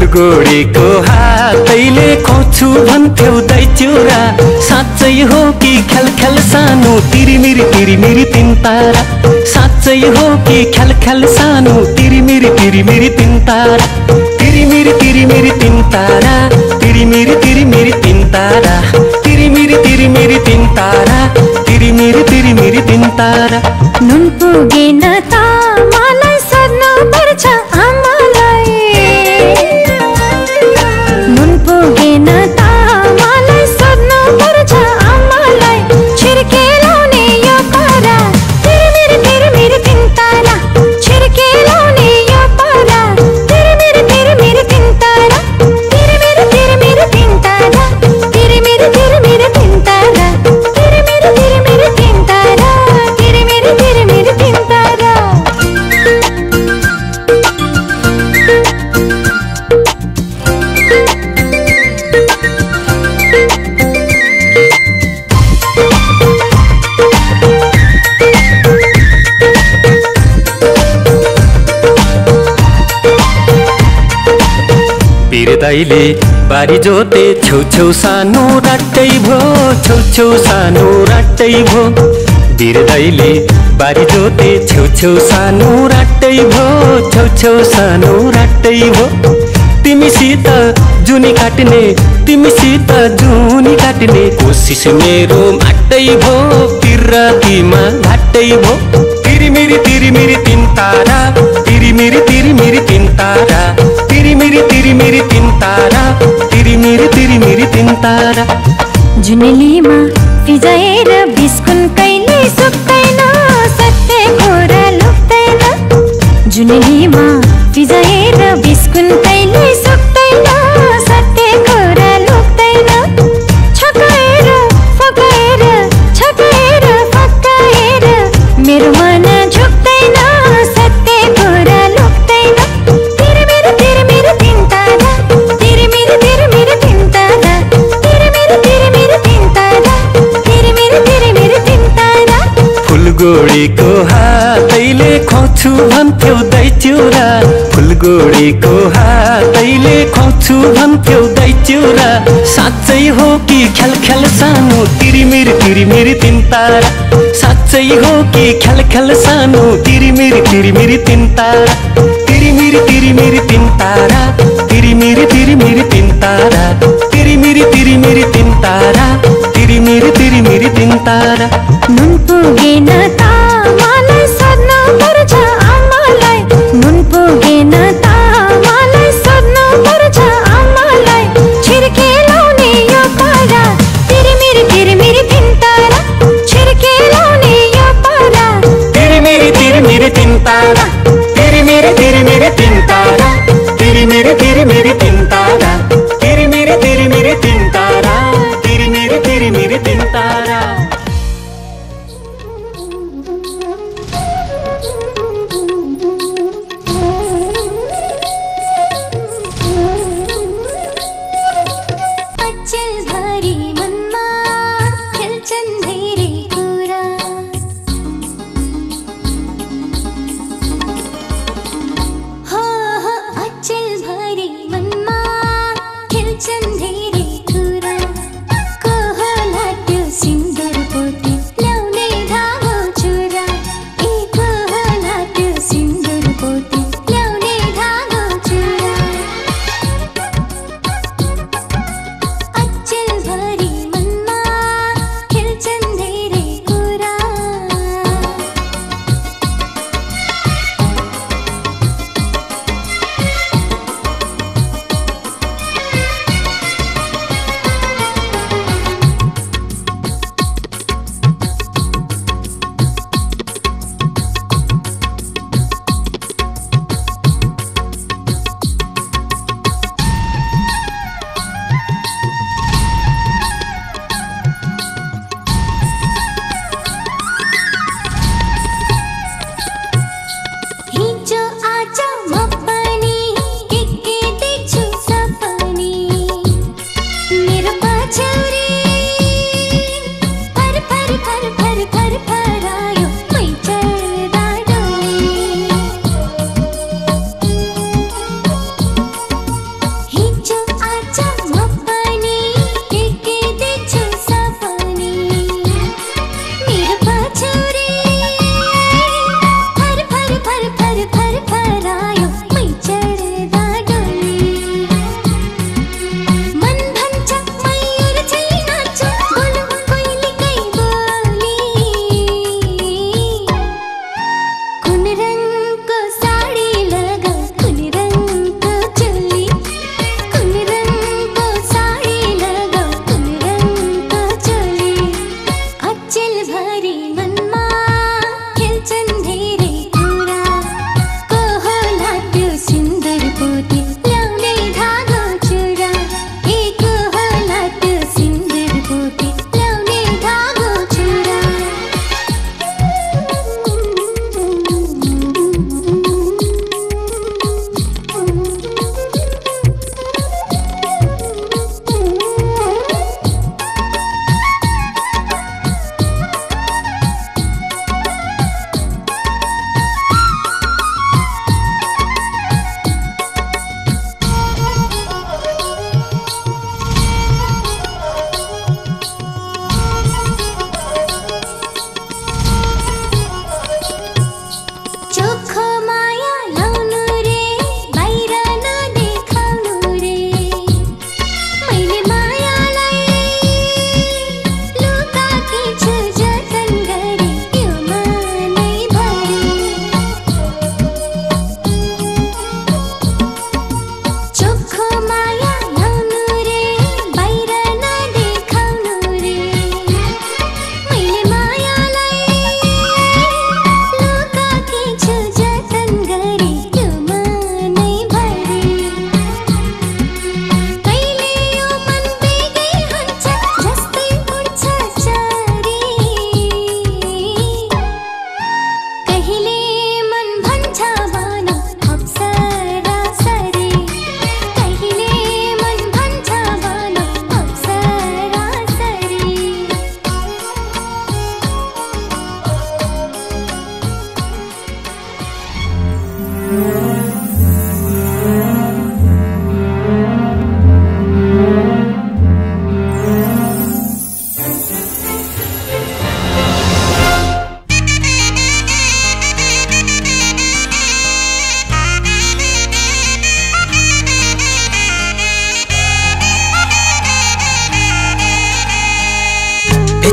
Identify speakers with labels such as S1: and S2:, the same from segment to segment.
S1: फुलगोडेको हातैले खुवाउँछु भन्थ्यौ दही चिउरा साँच्चै हो कि ख्याल ख्याल सानो तिरिमिरी तिन तारा साँच्चै हो कि ख्याल ख्याल सानो तिरिमिरी तिन तारा तिरिमिरी तिन तारा तिरिमिरी तिन तारा तिरिमिरी तिन तारा तिरिमिरी तिन तारा
S2: नुन पुगेन त मलाई सोध्नु पर्छ आमालाई नुन पुगेन त मलाई सोध्नु पर्छ आमालाई छिर्के लाउने यो पारा तिरिमिरी तिन तारा छिर्के लाउने यो पारा तिरिमिरी तिन तारा तिरिमिरी तिन तारा तिरिमिरी तिन तारा तिरिमिरी तिन तारा तिरिमिरी तिन तारा
S1: बिरदाइले बारी जोते छेउ सानो राटै भो छेउ सानो राटै भो बिरदाइले बारी जोते छेउ सानो राटै भो छेउ सानो राटै भो तिमीसित जुनी काट्ने तिमीसित जुनी काट्ने कोसिस मेरो माटै भो पिरातीमा घाटै भो तिरिमिरी तिन तारा तिरिमिरी तिन तारा तिरिमिरी तिन तारा तिरिमिरी तिन तारा
S2: जुनेलीमा फिजाएर बिस्कुन कहिले सुक्दैन सत्य कुरा लुक्दैन जुनेलीमा फिजाएर बिस्कुन कहिले सुक्दैन सत्य कुरा लुक्दैन छकाएर फकाएर मेरो मन झुक्दैन सत्य कुरा लुक्दैन तिरिमिरी तिन तारा तिरिमिरी तिन तारा तिरिमिरी तिन तारा तिरिमिरी तिन तारा
S1: फुलगोडेको हातैले खुवाउँछु भन्थ्यौ दही चिउरा फुलगोडेको हातैले खुवाउँछु भन्थ्यौ दही चिउरा साँच्चै हो कि ख्याल ख्याल सानो तिरिमिरी तिन तारा साँच्चै हो कि ख्याल ख्याल सानो तिरिमिरी तिन तारा तिरिमिरी तिन तारा तिरिमिरी तिन तारा तिरिमिरी तिन तारा तिरिमिरी तिन तारा
S2: नुन पुगेन त मलाई सोध्नु पर्छ आमालाई नुन पुगेन त मलाई सोध्नु पर्छ आमालाई छिर्के लाउने यो पारा तिरिमिरी तिन तारा छिर्के लाउने यो पारा
S1: तिरिमिरी तिन तारा तिरिमिरी तिन तारा तिरिमिरी तिन तारा तिरिमिरी तिन तारा तिरिमिरी तिन तारा
S2: अचेल भरी मनमा खेल्छन् धेरै कुरा हो अचेल भरी मनमा खेल्छन् धेरै कुरा को होला त्यो सिंह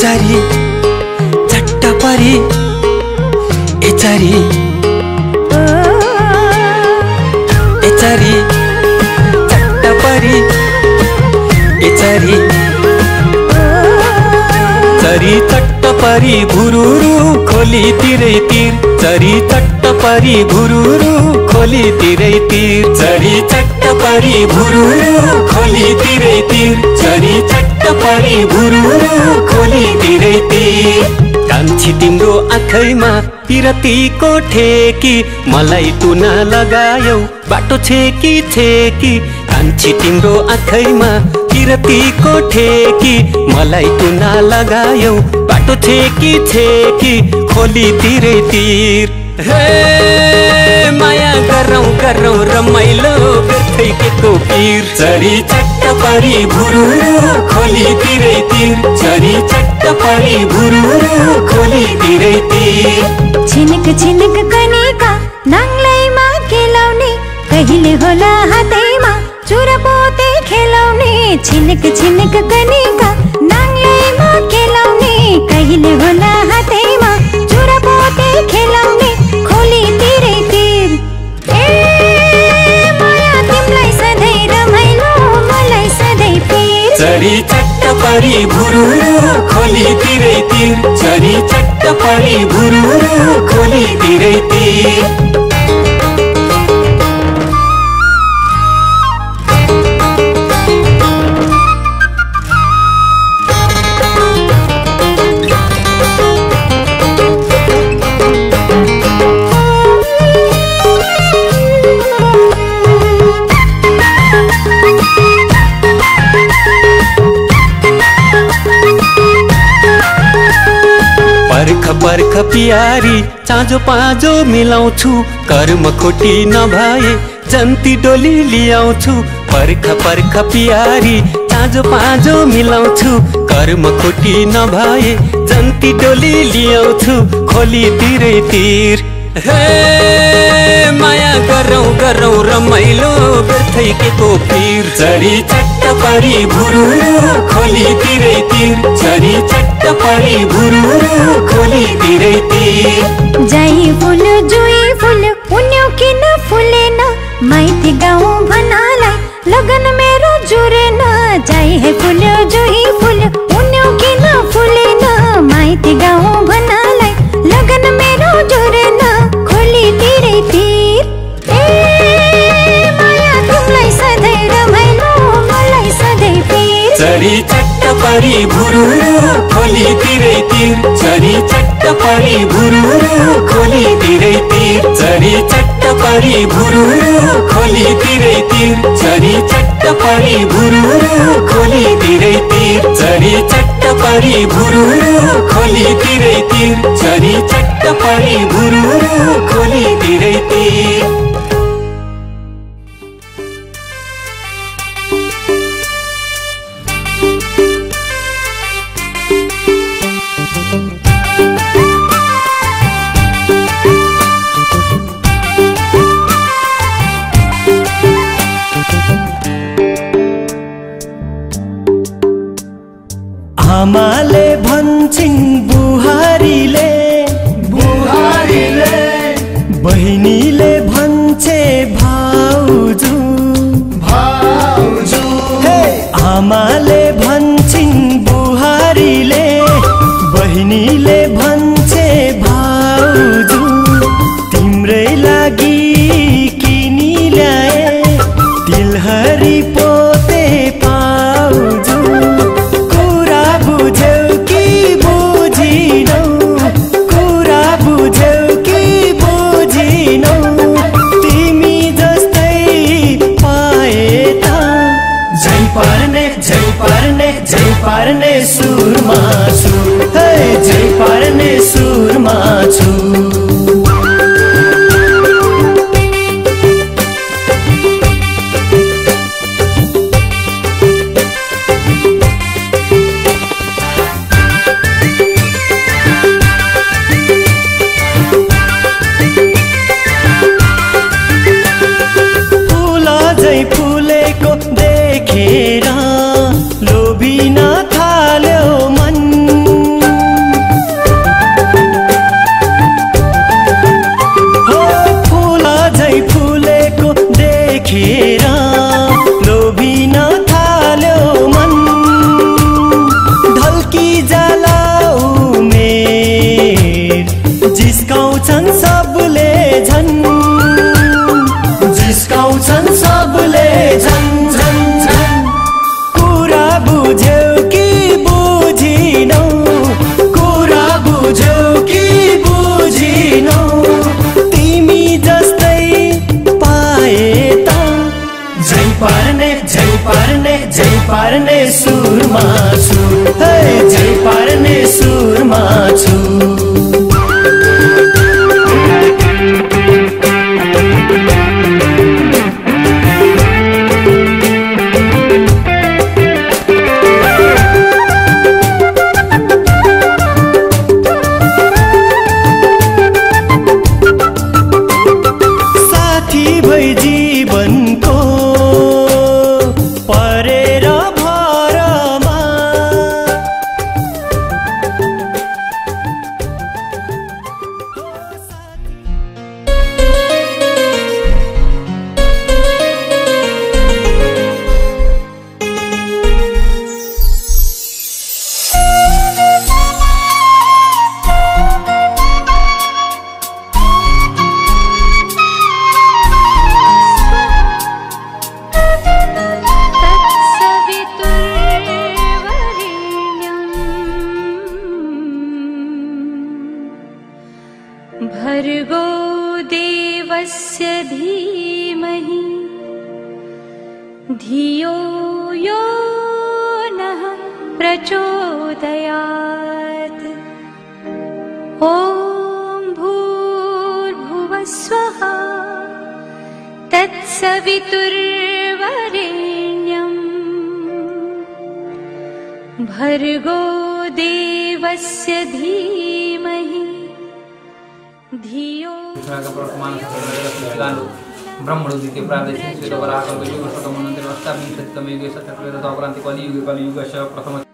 S1: एचारी चट्ट परी एचारी एचारी चट्ट परी एचारी चरी चट्ट परी भुरुरु खोली तिरै तिर चरी चट्ट परी भुरुरु खोली तिरै तिर चरी चट्ट परी भुरुरु खोली तिरै तिर चरी चट्ट परी भुरुरु खोली तिरै तिर कान्छी तिम्रो आँखैमा पिरतीको ठेकी मलाई तुना लगायौ बाटो छेकी छेकी कान्छी तिम्रो आँखैमा पिरतीको ठेकी मलाई तुना लगायौ बाटो छेकी छेकी खोली तिरै तिर हे माया गरौँ गरौँ रमाइलो व्यर्थै केको पीर चरी चट्ट परी भुरुरु खोली तिरै तिर चरी चट्ट परी भुरुरु खोली तिरै तिर
S3: छिनक छिनक कनिका नाङ्लैमा खेलाउने कहिले होला हातैमा चुरापोते खेलाउने छिनक छिनक कनिका नाङ्लैमा खेलाउने कहिले होला हातैमा चुरापोते खेलाउने खोली तिरै तिर ए माया तिमीलाई सधैँ रमाइलो मलाई सधैँ पीर
S1: चरी चट्ट परी भुरुरु खोली तिरै तिर चरी चट्ट परी भुरुरु खोली तिरै तिर पर्ख पर्ख पियारी चाँजो पाँजो मिलाउँछु कर्म खोटी नभए जन्ती डोली लियाउँछु पर्ख पर्ख पियारी चाँजो पाँजो मिलाउँछु कर्म खोटी नभए जन्ती डोली लियाउँछु खोली तिरै तिर हे माया गरौँ गरौँ रमाइलो व्यर्थै केको पीर चरी चट्ट परी भुरुरु खोली तिरै तिर चरी चट्ट परी भुरुरु खोली तिरै तिर
S3: जाई फुल जुई फुल उन्यौ किन फुलेन माइती गाउँ भनालाई लगन मेरो जुरेन जाई है फुल जुई फुल उन्यौ किन फुलेन माइती गाउँ भनालाई लगन मेरो जुरेन खोली तिरै तिर ए माया तिमीलाई सधैँ रमाइलो मलाई सधैँ पीर
S1: चरी चट्ट परी भुरुरु खोली तिरै तिर चरी चट्ट परी भुरुरु खोली तिरै तिर चरी चट्ट परी भुरुरु खोली तिरै तिर चरी चट्ट परी भुरुरु खोली तिरै तिर चरी चट्ट परी भुरुरु खोली तिरै तिर चरी चट्ट परी भुरुरु खोली तिरै तिर
S4: आमाले भन्छन् बुहारीले बुहारीले बहिनीले भन्छे भाउजू भाउजू हे आमाले भन्छन् बुहारीले बहिनीले भन्छे भाउजू तिम्रै लागि किनी ल्याए तिलहरी पोते पाउजू कुरा बुझ्यौ कि सुरमा छु जय पार्ने सुरमा छु
S3: भर्गो देवस्य धीमहि धियो यो नः प्रचोदयात् ॐ भूर्भुवस्वः तत्सवितुर्वरेण्यं भर्गो देवस्य धीमहि धियो
S5: ब्रह्मणो द्वितीय प्रादेशिक श्वेतवराहकल्पयुगे षष्ठमनन्तरे अष्टाविंशतितमे युगे षष्ठवेदोपरान्ते कलियुगे कलियुगस्य प्रथम